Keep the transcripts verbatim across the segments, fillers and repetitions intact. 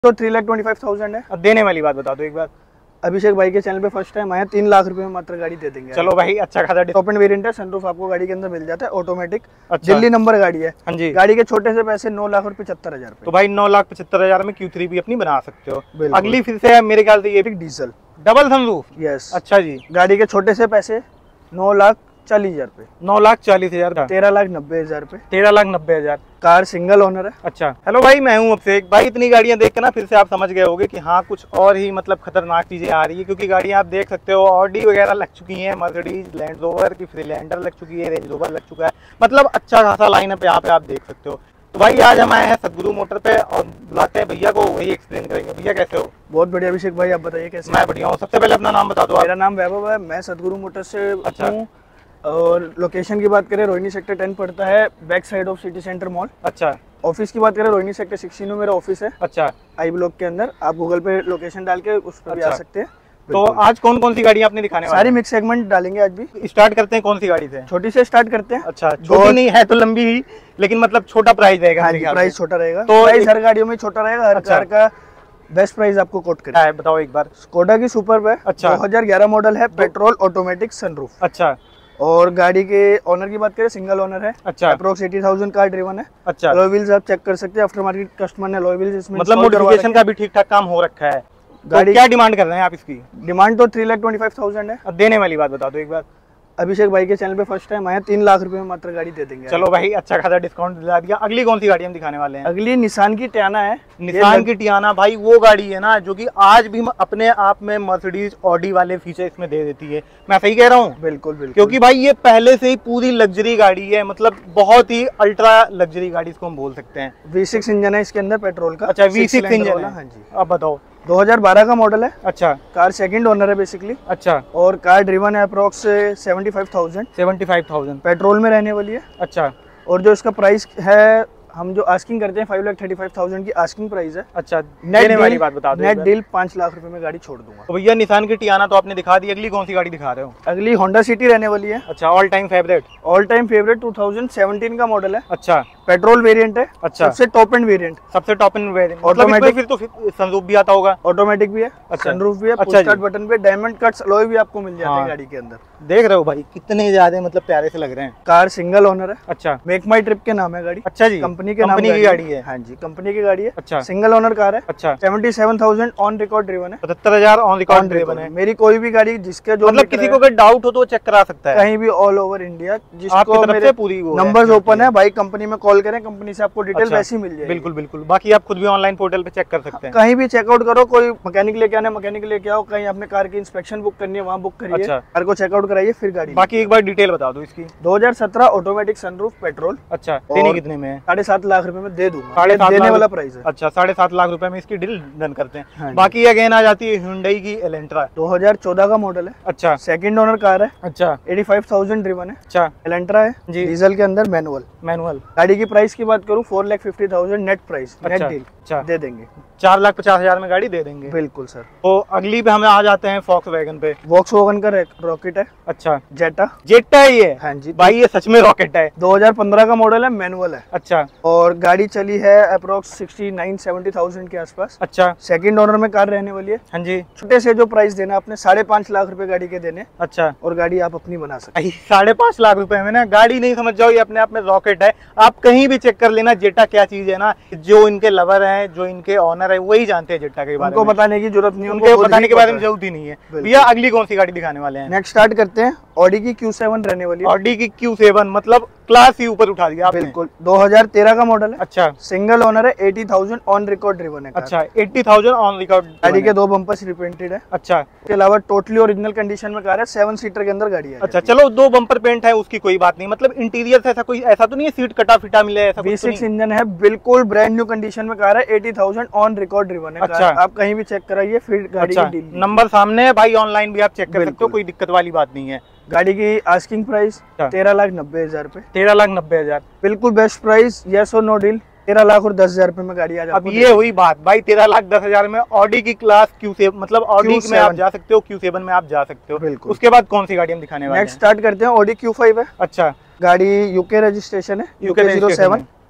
तो three lakh twenty five thousand है। अब देने वाली बात बता दो एक बार। अभिषेक भाई के चैनल पे फर्स्ट टाइम आया, तीन लाख रुपए में मात्र गाड़ी दे देंगे। चलो भाई, अच्छा खासा ओपन वेरिएंट है, सनरूफ आपको गाड़ी के अंदर मिल जाता है, ऑटोमेटिक। अच्छा। दिल्ली नंबर गाड़ी है। हाँ जी। गाड़ी के छोटे से पैसे नौ लाख और पचहत्तर हजार। तो भाई नौ लाख पचहत्तर हजार में क्यू थ्री भी अपनी बना सकते हो। अगली फिर से मेरे ख्याल से ये भी डीजल डबल सनरूफ। यस। अच्छा जी। गाड़ी के छोटे से पैसे नौ लाख चालीस हजार रुपए। नौ लाख चालीस हजार का तेरह लाख नब्बे हजार रुपए। तेरह लाख नब्बे हजार। कार सिंगल ओनर है। अच्छा। हेलो भाई, मैं हूं अभिषेक भाई। इतनी गाड़ियां देख के ना फिर से आप समझ गए होंगे कि हाँ कुछ और ही मतलब खतरनाक चीजें आ रही है, क्योंकि गाड़ियां आप देख सकते हो ऑडी वगैरह लग चुकी हैं, मर्सिडीज लैंड रोवर की फ्रीलैंडर लग चुकी है, रेंज रोवर लग चुका है, मतलब अच्छा खासा लाइनअप यहाँ पे आप देख सकते हो। तो भाई आज हम आए हैं सदगुरु मोटर पे और बुलाते हैं भैया को, वही एक्सप्लेन करेंगे। भैया कैसे हो? बहुत बढ़िया अभिषेक भाई, आप बताइए कैसे? मैं बढ़िया हूँ। सबसे पहले अपना नाम बता दो आप। मेरा नाम वैभव है, मैं सदगुरु मोटर से अच्छा हूँ। और लोकेशन की बात करें, रोहिणी सेक्टर टेन पड़ता है, back side of city centre mall. अच्छा। ऑफिस की बात करें, रोहिणी सेक्टर सिक्सटीन में मेरा ऑफिस है। अच्छा। आई ब्लॉक के अंदर आप गूगल पे लोकेशन डाल के उस पर भी अच्छा। आ सकते हैं। तो आज कौन कौन सी गाड़ी आपने दिखाने वाली? सारी मिक्स सेगमेंट डालेंगे आज भी। स्टार्ट करते हैं कौन सी गाड़ी से? छोटी से स्टार्ट करते हैं। अच्छा, छोटी नहीं है तो लंबी ही, लेकिन मतलब छोटा प्राइस रहेगा। हाँ जी, प्राइस छोटा रहेगा। तो प्राइस हर गाड़ियों में छोटा रहेगा, हर अच्छा। कार का बेस्ट प्राइस आपको कोट करें। है बताओ एक बार। स्कोडा की सुपर है। अच्छा। दो हज़ार ग्यारह मॉडल है, पेट्रोल ऑटोमेटिक सनरूफ। अच्छा। और गाड़ी के ऑनर की बात करें, सिंगल ऑनर है। अच्छा। अप्रोक्स अस्सी हज़ार कार ड्रिवन है। अच्छा। अलॉय व्हील्स आप चेक कर सकते हैं, आफ्टर मार्केट कस्टमर ने अलॉय व्हील्स इसमें मतलब मॉडिफिकेशन का भी ठीक ठाक काम हो रखा है। गाड़ी तो क्या डिमांड कर रहे हैं आप इसकी? डिमांड तो three lakh twenty five thousand है। अब देने वाली बात बता दो एक बार। अभिषेक भाई के चैनल पे फर्स्ट टाइम आया, तीन लाख रुपए में मात्र गाड़ी दे देंगे। चलो भाई, अच्छा खासा डिस्काउंट दिला दिया। अगली कौन सी गाड़ी हम दिखाने वाले हैं? अगली निसान की टियाना है। निसान की टियाना भाई वो गाड़ी है ना जो कि आज भी अपने आप में मर्सिडीज ऑडी वाले फीचर इसमें दे देती है। मैं सही कह रहा हूँ? बिल्कुल बिल्कुल। क्योंकि भाई ये पहले से ही पूरी लग्जरी गाड़ी है, मतलब बहुत ही अल्ट्रा लग्जरी गाड़ी इसको हम बोल सकते हैं। वी सिक्स इंजन है इसके अंदर, पेट्रोल का। अच्छा, वी सिक्स इंजन है। हाँ जी। अब बताओ। दो हज़ार बारह का मॉडल है। अच्छा। कार सेकंड ओनर है बेसिकली। अच्छा। और कार ड्रिवन है approx seventy five thousand. Seventy five thousand petrol में रहने वाली है। अच्छा। और जो इसका प्राइस है, हम जो आस्किंग करते हैं five lakh thirty five thousand की आस्किंग प्राइस है। अच्छा। नेट वाली बात बता दो। नेट डील पाँच लाख रुपए में गाड़ी छोड़ दूंगा। तो भैया निसान की टियाना तो आपने दिखा दी, अगली कौन सी गाड़ी दिखा रहे हो? अगली होंडा सिटी रहने वाली है। अच्छा। All time favourite? All time favourite two thousand seventeen का मॉडल है। अच्छा। पेट्रोल वेरिएंट है। अच्छा। सबसे टॉप एंड वेरिएंट। सबसे टॉप एंड वेरिएंट। ऑटोमेटिक फिर तो सनरूफ भी आता होगा? ऑटोमेटिक भी है। अच्छा। सनरूफ भी है। अच्छा। पुश स्टार्ट बटन पे डायमंड कट्स अलॉय भी आपको मिल जाते हैं। हाँ। गाड़ी के अंदर देख रहे हो भाई कितने ज्यादा मतलब प्यारे से लग रहे हैं। कार सिंगल ओनर है। अच्छा। मेक माई ट्रिप के नाम है गाड़ी। अच्छा जी। कंपनी के कंपनी नाम की गाड़ी है। हाँ जी, कंपनी की गाड़ी है। अच्छा। सिंगल ओनर कार है। अच्छा। Seventy seven thousand on record driven है। पचहत्तर हजार ऑन रिकॉर्ड ड्रिवन है। मेरी कोई भी गाड़ी जिसके जो मतलब किसी को अगर डाउट हो तो चेक करा सकता है कहीं भी ऑल ओवर इंडिया। जिसको मेरे पूरी नंबर्स ओपन है भाई, कंपनी में कॉल करें, कंपनी से आपको डिटेल वैसी मिल जाएगी। बिल्कुल बिल्कुल। बाकी आप खुद भी ऑनलाइन पोर्टल पे चेक कर सकते हैं। कहीं भी चेकआउट करो, कोई मैकेनिक लेके आना मैकेनिक लेके आओ, कहीं अपने कार की इंस्पेक्शन बुक करनी है वहाँ बुक करिए। अच्छा। कार को चेकआउट कराइए फिर गाड़ी। बाकी एक बार डिटेल बता दो इसकी। दो हज़ार सत्रह ऑटोमेटिक सनरूफ पेट्रोल। अच्छा। देनी कितने में है? साढ़े सात लाख रुपए में दे दूंगा। साढ़े सात देने वाला प्राइस है। अच्छा, साढ़े सात लाख रुपए में इसकी डील डन करते हैं। हाँ। बाकी अगेन आ जाती है Hyundai की एलेंट्रा। दो हज़ार चौदह का मॉडल है। अच्छा। सेकंड ओनर कार है। अच्छा। एटी फाइव थाउजेंड ड्रिवन है। अच्छा। एलेंट्रा है जी। डीजल के अंदर, मैनुअल। मैनुअल। गाड़ी की प्राइस की बात करूँ four lakh fifty thousand net price. Net deal. अच्छा। दे देंगे। चार लाख पचास हजार में गाड़ी दे देंगे। बिल्कुल सर। तो अगली पे हमें आ जाते हैं फॉक्स वैगन पे। वॉक्स वैगन का रॉकेट है। अच्छा। जेटा। जेटा है ये? हाँ जी भाई ये सच में रॉकेट है। दो हज़ार पंद्रह का मॉडल है, मैनुअल है। अच्छा। और गाड़ी चली है approx sixty nine seventy thousand के आसपास। अच्छा। सेकंड ओनर में कार रहने वाली है। हाँ जी। छोटे से जो प्राइस देना आपने साढ़े पाँच लाख रुपए गाड़ी के देने। अच्छा। और गाड़ी आप अपनी बना सकते हैं। साढ़े पाँच लाख रुपए में ना गाड़ी नहीं समझ जाओ, ये अपने आप में रॉकेट है। आप कहीं भी चेक कर लेना जेटा क्या चीज है ना, जो इनके लवर है, जो इनके ऑनर है, वही जानते हैं जेटा के बारे में। उनको बताने की जरूरत नहीं, उनको बताने के बारे में जरूरत ही नहीं है। भैया अगली कौन सी गाड़ी दिखाने वाले हैं? नेक्स्ट स्टार्ट करते हैं। ऑडी की क्यू सेवन रहने वाली है। ऑडी की क्यू सेवन मतलब क्लास ही ऊपर उठा दिया आपने। बिल्कुल। दो हज़ार तेरह का मॉडल है। अच्छा। सिंगल ओनर है, अस्सी हज़ार ऑन रिकॉर्ड ड्रिवन है। अच्छा। अस्सी हज़ार ऑन रिकॉर्ड। गाड़ी के दो बम्पर्स रिपेंटेड है। अच्छा। इसके अलावा टोटली ओरिजिनल कंडीशन में कार है, सेवन सीटर के अंदर गाड़ी है। अच्छा। चलो दो बम्पर पेंट है उसकी कोई बात नहीं, मतलब इंटीरियर ऐसा कोई ऐसा तो नहीं है सीट कटा फिटा मिले ऐसा? वी सिक्स इंजन है, बिल्कुल ब्रांड न्यू कंडीशन में कार है, अस्सी हज़ार ऑन रिकॉर्ड ड्रिवन है। अच्छा। आप कहीं भी चेक कराइए फिर गाड़ी की डील। नंबर सामने है भाई, ऑनलाइन भी आप चेक कर सकते हो, कोई दिक्कत वाली बात नहीं है। गाड़ी की आस्किंग प्राइस तेरह लाख नब्बे हजार रूपए। तेरह लाख नब्बे हजार बिल्कुल बेस्ट प्राइस, यस और नो डील। तेरह लाख और दस हजार रुपए में गाड़ी आ जाती है। अब ये हुई बात भाई, तेरह लाख दस हजार में ऑडी की क्लास क्यू सेवन, मतलब ऑडी में आप जा सकते हो, क्यू सेवन में आप जा सकते हो। बिल्कुल। उसके बाद कौन सी गाड़ी हम दिखाने वाले हैं? नेक्स्ट स्टार्ट करते हैं ऑडी क्यू फाइव है। अच्छा। गाड़ी यूके रजिस्ट्रेशन है, यूके जीरो सेवन।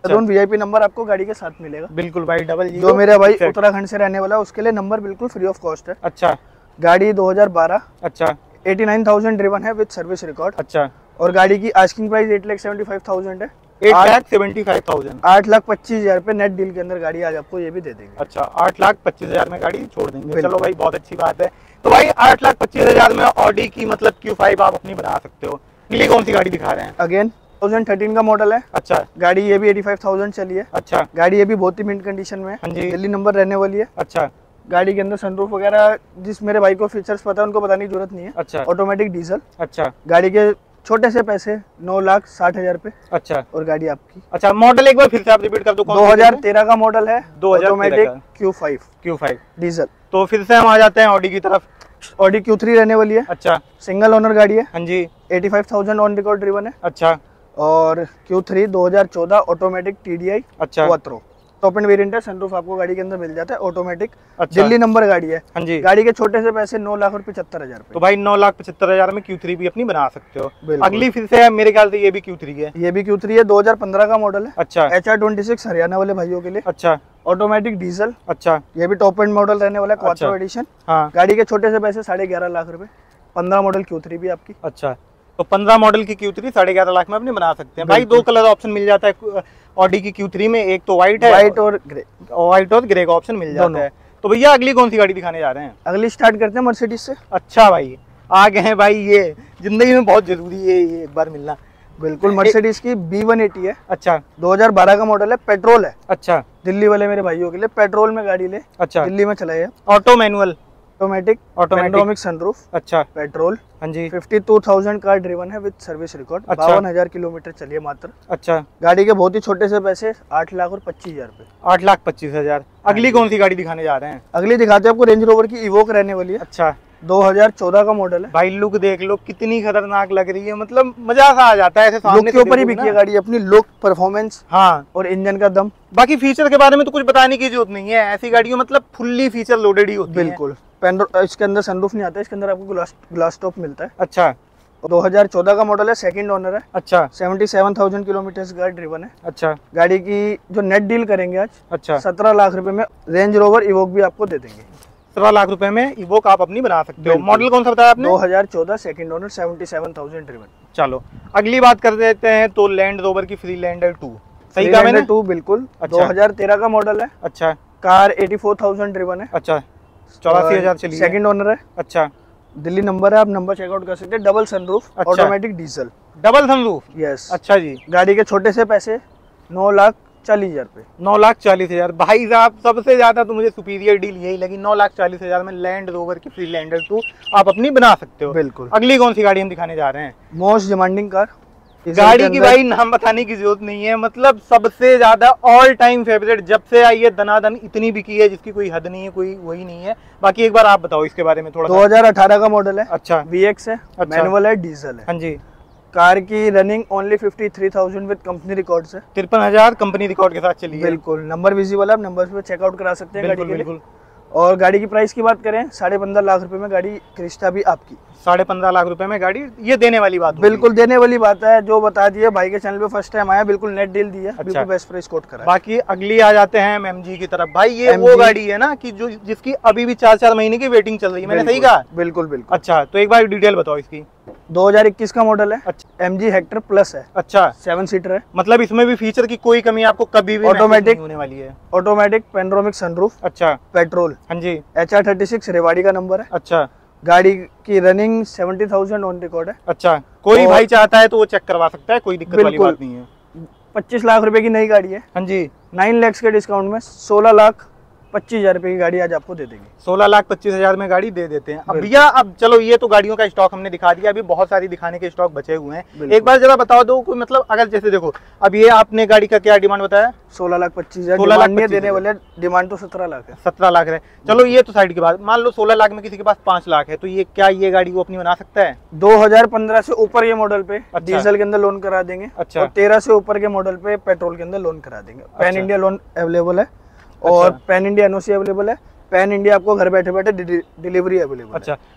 अच्छा। वीआईपी नंबर आपको गाड़ी के साथ मिलेगा। बिल्कुल भाई, डबल जो मेरा भाई उत्तराखंड से रहने वाला है उसके लिए नंबर बिल्कुल फ्री ऑफ कॉस्ट है। अच्छा। गाड़ी दो हज़ार बारह, अच्छा, नवासी हज़ार ड्रिवन है विद सर्विस रिकॉर्ड। अच्छा। और गाड़ी की asking price eight lakh seventy five thousand है। आठ लाख सेवेंटी फाइव थाउजेंड आठ लाख पच्चीस हजार पे नेट डील के अंदर गाड़ी आज आपको ये भी दे देंगे। अच्छा, आठ लाख पच्चीस हजार में गाड़ी छोड़ देंगे। चलो भाई, बहुत अच्छी बात है। तो भाई आठ लाख पच्चीस हजार में ऑडी की मतलब क्यू फाइव आप अपनी बना सकते हो। ये कौन सी गाड़ी दिखा रहे हैं? अगेन दो हज़ार तेरह का मॉडल है। अच्छा। गाड़ी ये भी पचासी हज़ार चली है। अच्छा। गाड़ी ये भी बहुत ही मिंट कंडीशन में है। हाँ जी। दिल्ली नंबर रहने वाली है। अच्छा। गाड़ी के अंदर सनरूफ वगैरह जिस मेरे भाई को फीचर्स पता है उनको बताने की जरूरत नहीं है। अच्छा। Automatic diesel. अच्छा। गाड़ी के छोटे से पैसे नौ लाख साठ हजार पे। अच्छा। और गाड़ी आपकी। अच्छा, मॉडल एक बार फिर से आप रिपीट कर दो। दो हज़ार तेरह का मॉडल है। दो हज़ार automatic Q five Q five diesel. तो फिर से हम आ जाते हैं ऑडी की तरफ। ऑडी क्यू थ्री रहने वाली है। अच्छा। सिंगल ओनर गाड़ी है। हाँ जी। पचासी हज़ार ऑन रिकॉर्ड ड्रिवन है। अच्छा। और क्यू थ्री दो हज़ार चौदह ऑटोमेटिक टीडीआई। अच्छा। क्वात्रो टॉप एंड वेरिएंट है। सनरूफ आपको गाड़ी के अंदर मिल जाता है ऑटोमेटिक। अच्छा। दिल्ली नंबर गाड़ी है। हाँ जी। गाड़ी के छोटे से पैसे नौ लाख और पचहत्तर हजार तो भाई नौ लाख पचहत्तर हजार में क्यू थ्री भी अपनी बना सकते हो। बिल्कुल। अगली फिर से है, मेरे ख्याल से ये भी क्यू थ्री है। ये भी क्यू थ्री है। दो हज़ार पंद्रह का मॉडल है। अच्छा। H R twenty six Haryana वाले भाइयों के लिए। अच्छा। Automatic diesel. अच्छा। ये भी टॉप एंड मॉडल रहने वाला है। क्वात्रो अच्छा। एडिशन। हाँ। गाड़ी के छोटे से पैसे साढ़े ग्यारह लाख रुपए। पंद्रह मॉडल क्यू थ्री भी आपकी। अच्छा, तो पंद्रह मॉडल की क्यू थ्री साढ़े ग्यारह लाख में अपने बना सकते हैं। भाई दो कलर ऑप्शन मिल जाता है ऑडी की क्यू थ्री में, एक तो व्हाइट है, व्हाइट और ग्रे। व्हाइट और ग्रे का ऑप्शन मिल जाता है। तो भैया अगली कौन सी गाड़ी दिखाने जा रहे हैं? अगली स्टार्ट करते हैं मर्सिडीज से। अच्छा भाई, आ गए हैं भाई, ये जिंदगी में बहुत जरूरी है ये एक बार मिलना। बिल्कुल, मर्सिडीज की बी वन एटी है। अच्छा। दो हज़ार बारह का मॉडल है। पेट्रोल है। अच्छा। दिल्ली वाले मेरे भाइयों के लिए पेट्रोल में गाड़ी ले। अच्छा। दिल्ली में चलाए। Auto manual? Automatic. Automatic sunroof. अच्छा। पेट्रोल। हाँ जी। बावन हज़ार कार ड्रिवन है विद सर्विस रिकॉर्ड। अच्छा। बावन हजार किलोमीटर चलिए मात्र। अच्छा। गाड़ी के बहुत ही छोटे से पैसे आठ लाख और पच्चीस हजार रुपए। आठ लाख पच्चीस हजार। अगली कौन सी गाड़ी दिखाने जा रहे हैं? अगली दिखाते हैं आपको रेंज रोवर की इवोक रहने वाली है। अच्छा। दो हज़ार चौदह का मॉडल है। भाई लुक देख लो कितनी खतरनाक लग रही है, मतलब मजा सा आ जाता है ऐसे सामने लुक के ऊपर ही बिकी है गाड़ी अपनी। लुक, परफॉर्मेंस, हाँ, और इंजन का दम। बाकी फीचर के बारे में तो कुछ बताने की जरूरत नहीं है, ऐसी गाड़ियों मतलब फुल्ली फीचर लोडेड ही होती है। बिल्कुल। इसके अंदर सनरूफ नहीं आता है, इसके अंदर आपको ग्लास ग्लास टॉप मिलता है। अच्छा। दो हज़ार चौदह का मॉडल है। सेकंड ओनर है। अच्छा। सतहत्तर हज़ार किलोमीटर का ड्रिवन है। अच्छा। गाड़ी की जो नेट डील करेंगे आज, अच्छा, सत्रह लाख रुपए में रेंज रोवर इवोक भी आपको दे देंगे। सत्रह लाख रुपए में इवोक आप अपनी बना सकते हो। मॉडल कौन सा बताया आपने? दो हज़ार चौदह सेकंड ओनर, सतहत्तर हज़ार ड्रिवन। चलो अगली बात कर देते हैं तो लैंड रोवर की फ्रीलैंडर टू। सही कहा मैंने? टू बिल्कुल। अच्छा। दो हज़ार तेरह का मॉडल है। अच्छा। कार चौरासी हज़ार ड्रिवन है। अच्छा, चौरासी हजार चली है। सेकंड ओनर है। अच्छा। दिल्ली नंबर है, आप नंबर चेकआउट कर सकते हैं। Double sunroof. अच्छा। Automatic diesel. Double sunroof? Yes. अच्छा जी। गाड़ी के छोटे से पैसे नौ लाख चालीस हजार रुपए। नौ लाख चालीस हजार। भाई साहब सबसे ज्यादा तो मुझे सुपीरियर डील यही लगी। नौ लाख चालीस हजार में लैंड रोवर की फ्रीलैंडर टू आप अपनी बना सकते हो। बिल्कुल। अगली कौन सी गाड़ी हम दिखाने जा रहे हैं? Most demanding car. गाड़ी की भाई नाम बताने की जरूरत नहीं है, मतलब सबसे ज्यादा ऑल टाइम फेवरेट जब से आई है दनादन इतनी बिकी है जिसकी कोई हद नहीं है, कोई वही नहीं है। बाकी एक बार आप बताओ इसके बारे में थोड़ा। दो हज़ार अठारह का मॉडल है। अच्छा। वी एक्स है। अच्छा। मैनुअल है, डीजल है। हाँ जी। कार की रनिंग ओनली तिरेपन हज़ार विद कंपनी रिकॉर्ड्स है। तिरपन हजार कंपनी रिकॉर्ड के साथ चली है। बिल्कुल। नंबर विजिबल है, आप नंबर पे चेकआउट करा सकते हैं गाड़ी के लिए। बिल्कुल। और गाड़ी की प्राइस की बात करें, साढ़े पंद्रह लाख रुपए में गाड़ी क्रिस्टा भी आपकी। साढ़े पंद्रह लाख रुपए में गाड़ी, ये देने वाली बात होगी। बिल्कुल देने वाली बात है। जो बता दिया भाई के चैनल पे फर्स्ट टाइम आया, बिल्कुल नेट डील दी है। अच्छा। बिल्कुल बेस्ट प्राइस कोट करा है। बाकी अगली आ जाते हैं हम एमजी की तरफ। भाई ये एम वो जी गाड़ी है ना कि जो जिसकी अभी भी चार चार महीने की वेटिंग चल रही है, मैंने सही बिल्कुल, कहा? बिल्कुल बिल्कुल। अच्छा, तो एक बार डिटेल बताओ इसकी। दो हज़ार इक्कीस का मॉडल है। अच्छा। एमजी हेक्टर प्लस है। अच्छा। सेवन सीटर है। मतलब इसमें भी फीचर की कोई कमी आपको कभी भी ऑटोमेटिक नहीं होने वाली है। Automatic panoramic sunroof. अच्छा। पेट्रोल। हाँ जी। H R thirty six Rewari का नंबर है। अच्छा। गाड़ी की running seventy thousand on record है। अच्छा, कोई और- भाई चाहता है तो वो चेक करवा सकता है, कोई दिक्कत वाली बिल्कुल। बात नहीं है। पच्चीस लाख रुपए की नई गाड़ी है। हाँ जी। नाइन लैक्स के डिस्काउंट में सोलह लाख पच्चीस हजार रुपए की गाड़ी आज आपको दे देंगे। सोलह लाख पच्चीस हजार में गाड़ी दे देते हैं। अब बिल्कुल। भैया अब चलो ये तो गाड़ियों का स्टॉक हमने दिखा दिया, अभी बहुत सारी दिखाने के स्टॉक बचे हुए हैं। बिल्कुल। एक बार जरा बता दो कोई मतलब अगर जैसे देखो अब ये आपने गाड़ी का क्या डिमांड बताया? सोलह लाख पच्चीस हजार। सोलह लाख डिमांड नहीं पच्चीस देने हजार। वाले, डिमांड तो सत्रह लाख है। सत्रह लाख है। चलो ये तो साइड की बात, मान लो सोलह लाख में किसी के पास पांच लाख है तो ये क्या ये गाड़ी वो अपनी बना सकता है? दो हज़ार पंद्रह से ऊपर ये मॉडल पे अच्छा। डीजल के अंदर लोन करा देंगे। अच्छा। और तेरह से ऊपर के मॉडल पे पेट्रोल के अंदर लोन करा देंगे। पैन अच्छा। इंडिया लोन अवेलेबल है और अच्छा। पैन इंडिया एनओसी अवेलेबल है। पैन इंडिया आपको घर बैठे बैठे डिलीवरी अवेलेबल है। अच्छा,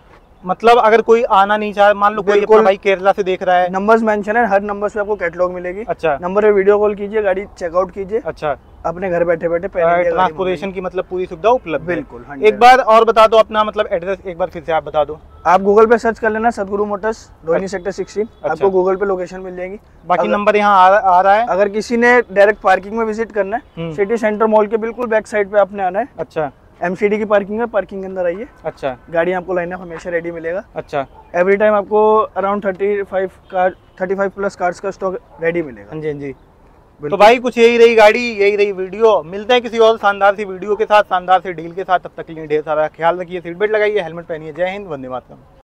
मतलब अगर कोई आना नहीं चाहे, मान लो कोई अपना भाई केरला से देख रहा है, नंबर्स मेंशन है, हर नंबर पे आपको कैटलॉग मिलेगी। अच्छा, नंबर पे वीडियो कॉल कीजिए, गाड़ी चेकआउट कीजिए। अच्छा, अपने घर बैठे बैठे ट्रांसपोर्टेशन की मतलब पूरी सुविधा उपलब्ध है। बिल्कुल। एक बार और बता दो अपना मतलब एड्रेस, एक बार फिर से आप बता दो। आप गूगल पे सर्च कर लेना सदगुरु मोटर्स, रोहिणी सेक्टर सोलह। आपको गूगल पे लोकेशन मिल जाएगी। बाकी नंबर यहाँ आ, आ रहा है। अगर किसी ने डायरेक्ट पार्किंग में विजिट करना है, सिटी सेंटर मॉल के बिल्कुल बैक साइड पे आपने आना है। अच्छा, एमसीडी की पार्किंग है, पार्किंग के अंदर आइए। अच्छा, गाड़ी आपको लाइनअप हमेशा रेडी मिलेगा। अच्छा, एवरी टाइम आपको around thirty five car thirty five plus cars का स्टॉक रेडी मिलेगा। हाँ जी, हाँ जी। तो भाई कुछ यही रही गाड़ी, यही रही वीडियो। मिलते हैं किसी और शानदार सी वीडियो के साथ, शानदार सी डील के साथ। तब तक के लिए ढेर सारा ख्याल रखिए, सीट बेल्ट लगाइए, हेलमेट पहनिए। जय हिंद, वंदे मातरम।